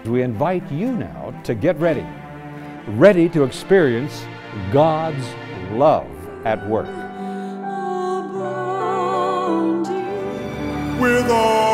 we invite you now to get ready, ready to experience God's love at work. With all